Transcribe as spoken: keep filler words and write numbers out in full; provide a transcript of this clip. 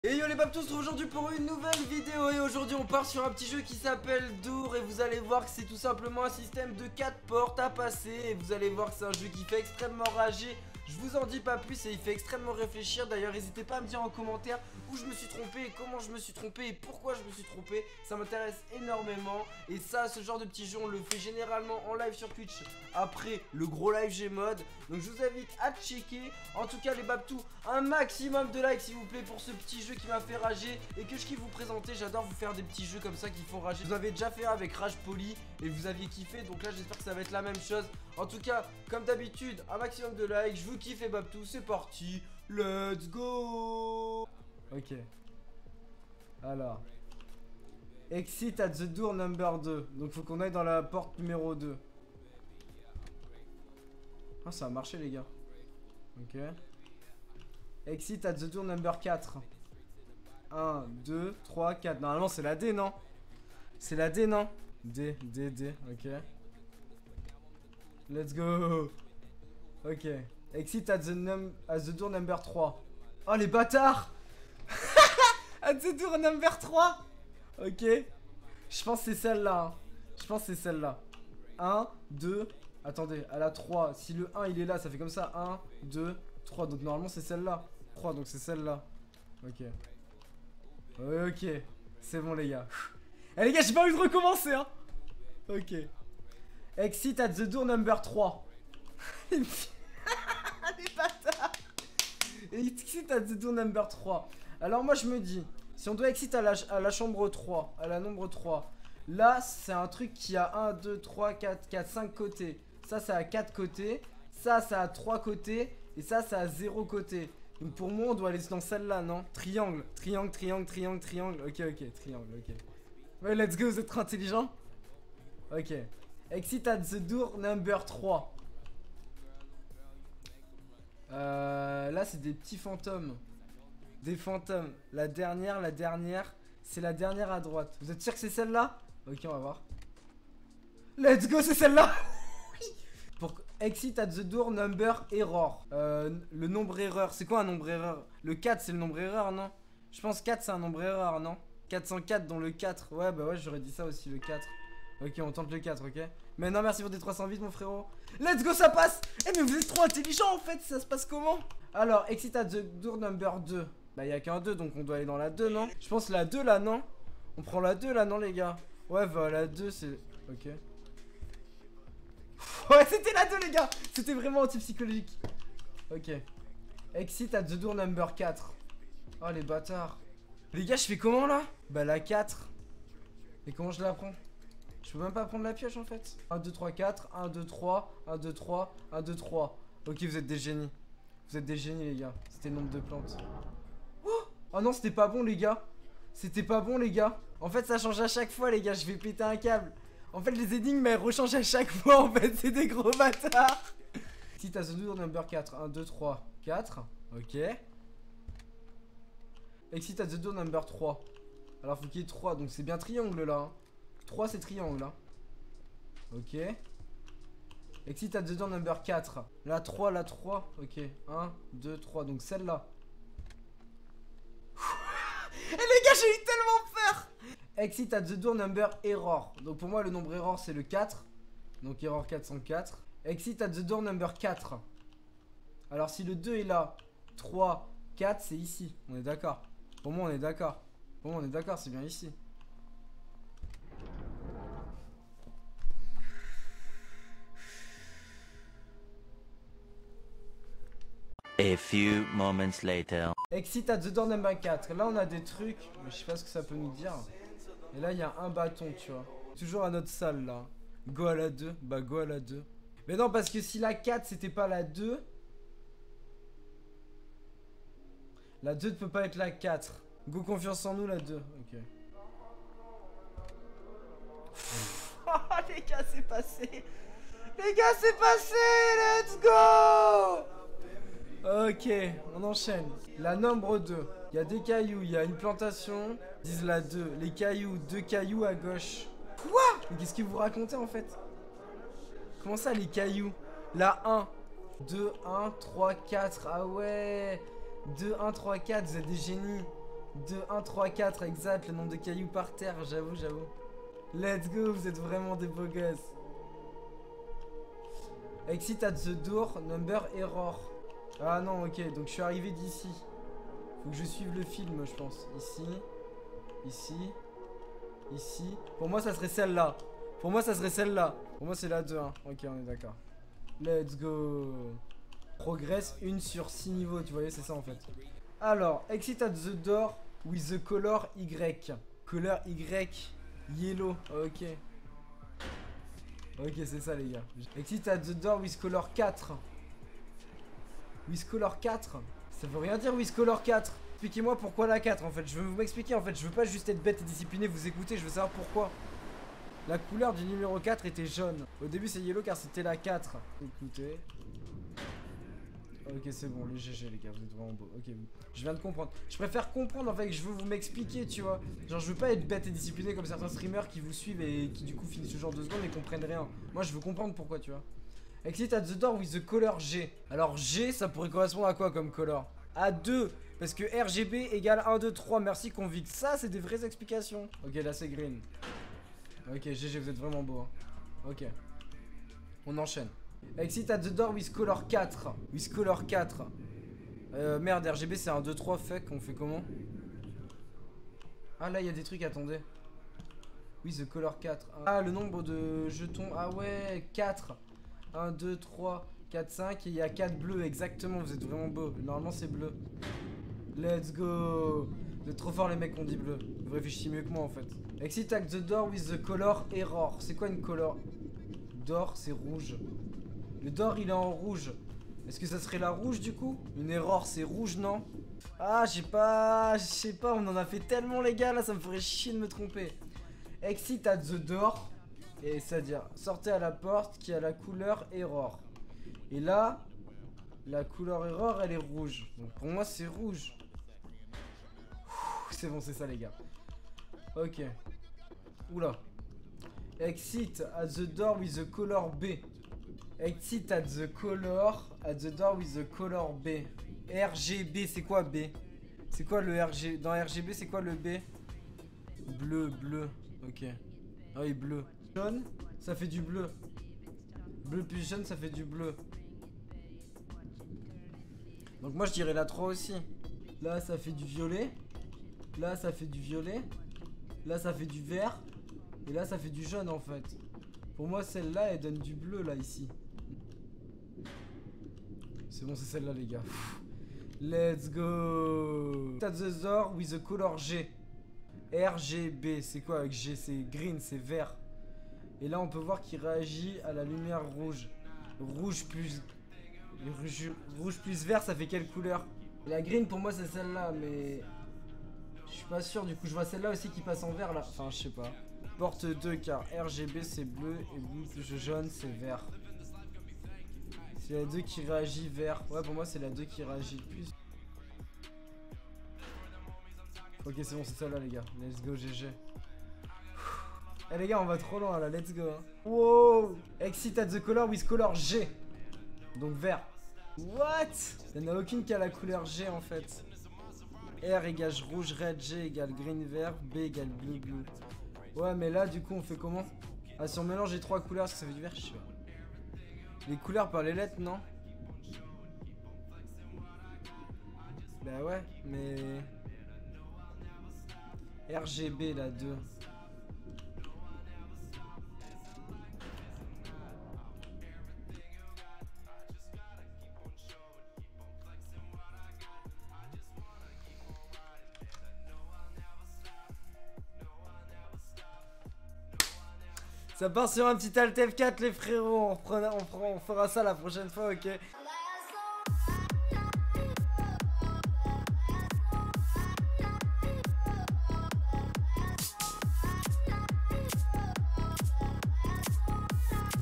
Et yo les babs, on se retrouve aujourd'hui pour une nouvelle vidéo. Et aujourd'hui on part sur un petit jeu qui s'appelle Dour. Et vous allez voir que c'est tout simplement un système de quatre portes à passer. Et vous allez voir que c'est un jeu qui fait extrêmement rager. Je vous en dis pas plus et il fait extrêmement réfléchir. D'ailleurs n'hésitez pas à me dire en commentaire où je me suis trompé et comment je me suis trompé et pourquoi je me suis trompé. Ça m'intéresse énormément. Et ça, ce genre de petit jeu on le fait généralement en live sur Twitch après le gros live Gmod. Donc je vous invite à checker. En tout cas les babtous, un maximum de likes s'il vous plaît pour ce petit jeu qui m'a fait rager et que je kiffe vous présenter. J'adore vous faire des petits jeux comme ça qui font rager. Vous avez déjà fait avec Rage Poly et vous aviez kiffé. Donc là j'espère que ça va être la même chose. En tout cas comme d'habitude, un maximum de likes. Je vous kiffe les babtous, c'est parti. Let's go. Ok. Alors Exit at the door number deux. Donc faut qu'on aille dans la porte numéro deux. Ah ça a marché les gars. Ok. Exit at the door number quatre. un, deux, trois, quatre. Normalement c'est la D non? C'est la D non? D, D, D, ok. Let's go. Ok. Exit at the, num at the door number trois. Oh les bâtards. At the door number trois. Ok. Je pense que c'est celle-là. Hein. Je pense que c'est celle-là. un, deux. Attendez, à la trois. Si le un il est là, ça fait comme ça. un, deux, trois. Donc normalement c'est celle-là. trois, donc c'est celle-là. Ok. Ok. C'est bon les gars. Eh les gars, j'ai pas envie de recommencer hein. Ok. Exit at the door number trois. Les bâtards. Exit at the door number trois. Alors moi je me dis, si on doit exit à la, à la chambre trois, à la nombre trois, là c'est un truc qui a un, deux, trois, quatre, quatre, cinq côtés. Ça, ça a quatre côtés. Ça, ça a trois côtés. Et ça, ça a zéro côté. Donc pour moi, on doit aller dans celle-là, non? Triangle, triangle, triangle, triangle, triangle. Ok, ok, triangle, ok. Ouais, let's go, vous êtes trop intelligent. Ok. Exit at the door number trois. Euh, là, c'est des petits fantômes. Des fantômes. La dernière, la dernière. C'est la dernière à droite. Vous êtes sûr que c'est celle-là? Ok, on va voir. Let's go, c'est celle-là. Pour exit at the door number error. Euh, le nombre erreur. C'est quoi un nombre erreur? Le quatre, c'est le nombre erreur, non? Je pense quatre, c'est un nombre erreur, non? quatre cent quatre dans le quatre. Ouais, bah ouais, j'aurais dit ça aussi, le quatre. Ok, on tente le quatre, ok? Mais non, merci pour des trois cent huit, mon frérot. Let's go, ça passe. Eh, mais vous êtes trop intelligent en fait. Ça se passe comment? Alors, exit at the door number deux. Bah, il y a qu'un deux, donc on doit aller dans la deux, non? Je pense la deux là, non? On prend la deux là, non, les gars? Ouais, bah, la deux, c'est. Ok. Ouais, c'était la deux, les gars. C'était vraiment anti-psychologique. Ok. Exit at the door number quatre. Oh, les bâtards. Les gars, je fais comment là? Bah, la quatre. Et comment je la prends? Je peux même pas prendre la pioche en fait. un, deux, trois, quatre. un, deux, trois. un, deux, trois. un, deux, trois. Ok, vous êtes des génies. Vous êtes des génies, les gars. C'était le nombre de plantes. Oh, oh non, c'était pas bon, les gars. C'était pas bon, les gars. En fait, ça change à chaque fois, les gars. Je vais péter un câble. En fait, les énigmes, elles rechangent à chaque fois. En fait, c'est des gros bâtards. Si t'as ce door number quatre. un, deux, trois, quatre. Ok. Exit at the door number trois. Alors, faut qu'il y ait trois. Donc, c'est bien triangle là. Hein. trois, c'est triangle. Hein. Ok. Exit at the door number quatre. La trois, la trois. Ok. un, deux, trois. Donc, celle-là. Et les gars, j'ai eu tellement peur. Exit at the door number error. Donc pour moi le nombre error c'est le quatre. Donc error quatre cent quatre. Exit at the door number quatre. Alors si le deux est là, trois, quatre c'est ici. On est d'accord. Pour moi on est d'accord. Pour moi on est d'accord, c'est bien ici. A few moments later. Exit at the door number quatre. Là on a des trucs, mais je sais pas ce que ça peut nous dire. Et là il y a un bâton, tu vois. Toujours à notre salle là. Go à la deux. Bah go à la deux. Mais non, parce que si la quatre c'était pas la deux, la deux ne peut pas être la quatre. Go confiance en nous la deux. Ok. Oh les gars c'est passé. Les gars c'est passé. Let's go. Ok, on enchaîne. La nombre deux. Il y a des cailloux, il y a une plantation. Ils disent la deux. Les cailloux, deux cailloux à gauche. Quoi? Mais qu'est-ce que vous racontez en fait? Comment ça les cailloux? La un. deux, un, trois, quatre. Ah ouais. deux, un, trois, quatre, vous êtes des génies. deux, un, trois, quatre, exact, le nombre de cailloux par terre, j'avoue, j'avoue. Let's go, vous êtes vraiment des beaux gosses. Exit at the door, number error. Ah non, ok, donc je suis arrivé d'ici. Faut que je suive le film, je pense. Ici, ici, ici. Pour moi, ça serait celle-là. Pour moi, ça serait celle-là. Pour moi, c'est la deux, hein. Ok, on est d'accord. Let's go. Progresse une sur six niveaux, tu voyais, c'est ça en fait. Alors, exit at the door with the color Y. Color Y, yellow, ok. Ok, c'est ça les gars. Exit at the door with color quatre. With color quatre. Ça veut rien dire with color quatre. Expliquez-moi pourquoi la quatre en fait. Je veux vous m'expliquer en fait. Je veux pas juste être bête et discipliné, vous écouter. Je veux savoir pourquoi. La couleur du numéro quatre était jaune. Au début c'est yellow car c'était la quatre. Écoutez. Ok, c'est bon, les G G les gars, vous êtes vraiment beaux. Ok, je viens de comprendre. Je préfère comprendre en fait que je veux vous m'expliquer, tu vois. Genre, je veux pas être bête et discipliné comme certains streamers qui vous suivent et qui du coup finissent ce genre de secondes et comprennent rien. Moi, je veux comprendre pourquoi, tu vois. Exit at the door with the color G. Alors, G, ça pourrait correspondre à quoi comme color? À deux. Parce que R G B égale un, deux, trois. Merci, convict. Ça, c'est des vraies explications. Ok, là, c'est green. Ok, G G, vous êtes vraiment beaux. Hein. Ok. On enchaîne. Exit at the door with color quatre. With color quatre. Euh, merde, R G B c'est un, deux, trois, fuck, on fait comment? Ah là, il y a des trucs, attendez. Oui, the color quatre. Ah, le nombre de jetons. Ah ouais, quatre. un, deux, trois, quatre, cinq. Et il y a quatre bleus, exactement, vous êtes vraiment beau. Normalement, c'est bleu. Let's go. Vous êtes trop forts, les mecs, qu'on dit bleu. Vous réfléchissez mieux que moi, en fait. Exit at the door with the color error. C'est quoi une color? D'or, c'est rouge. Le d'or il est en rouge. Est-ce que ça serait la rouge du coup? Une erreur c'est rouge non? Ah j'ai pas... Je sais pas, on en a fait tellement les gars là, ça me ferait chier de me tromper. Exit at the door. Et c'est-à-dire sortez à la porte qui a la couleur error. Et là, la couleur error elle est rouge. Donc pour moi c'est rouge. C'est bon, c'est ça les gars. Ok. Oula. Exit at the door with the color B. Exit at the color, at the door with the color B. R G B, c'est quoi B? C'est quoi le R G? Dans R G B, c'est quoi le B? Bleu, bleu, ok. Ah oui, bleu. Jaune, ça fait du bleu. Bleu plus jaune, ça fait du bleu. Donc moi, je dirais la trois aussi. Là, ça fait du violet. Là, ça fait du violet. Là, ça fait du vert. Et là, ça fait du jaune, en fait. Pour moi, celle-là, elle donne du bleu, là, ici. C'est bon, c'est celle-là, les gars. Let's go. At the door with the color G. R G B, c'est quoi avec G? C'est green, c'est vert. Et là, on peut voir qu'il réagit à la lumière rouge. Rouge plus... Rouge, rouge plus vert, ça fait quelle couleur? La green, pour moi, c'est celle-là, mais... Je suis pas sûr, du coup, je vois celle-là aussi qui passe en vert, là. Enfin, je sais pas. Porte deux, car R G B, c'est bleu, et bleu plus jaune, c'est vert. C'est la deux qui réagit vert. Ouais, pour moi, c'est la deux qui réagit plus. Ok, c'est bon, c'est ça là, les gars. Let's go, G G. Eh, les gars, on va trop loin là, let's go. Hein. Wow! Exit at the color with color G. Donc vert. What? Il n'y en a aucune qui a la couleur G en fait. R égale rouge, red, G égale green, vert, B égale bleu, bleu. Ouais, mais là, du coup, on fait comment? Ah, si on mélange les trois couleurs, est-ce que ça fait du vert? Je sais pas. Les couleurs par les lettres, non? Bah ouais, mais... R G B, la deux. Ça part sur un petit Alt F quatre les frérots, on, reprend, on, prend, on fera ça la prochaine fois, ok?